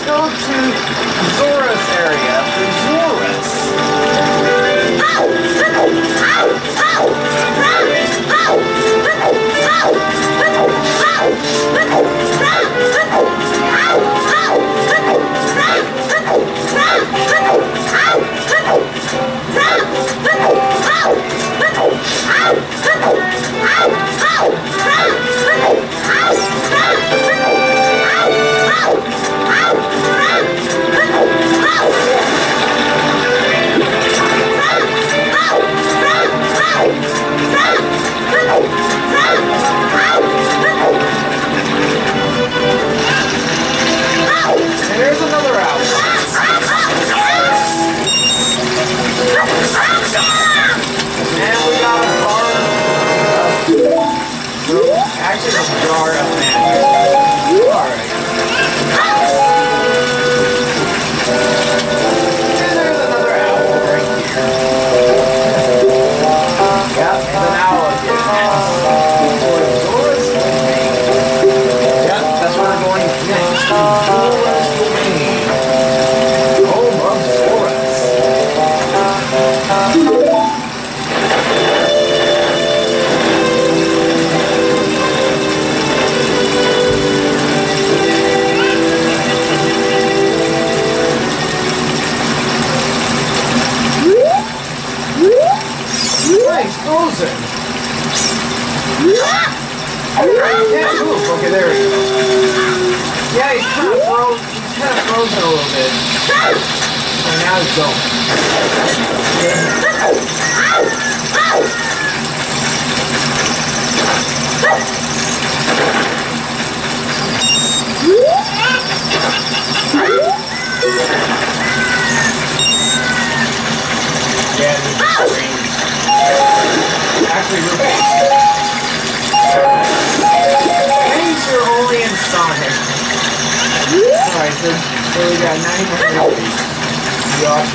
go to Zora's area for Zoras. There's another owl. And we got a jar of... actually, a jar of mangoes. Alright. And there's another owl right here. Yep, it's an owl again. For Zora's domain. Yep, that's where we're going next. Zora's domain. Home of Zoras. He's frozen. Can't move. Okay, there we go. Yeah, he's kind of frozen a little bit. And now he's going. Yeah, the screens. Actually, rupees. Thanks, you're only in Sonic. Alright, so we got 90% rupees. Yup.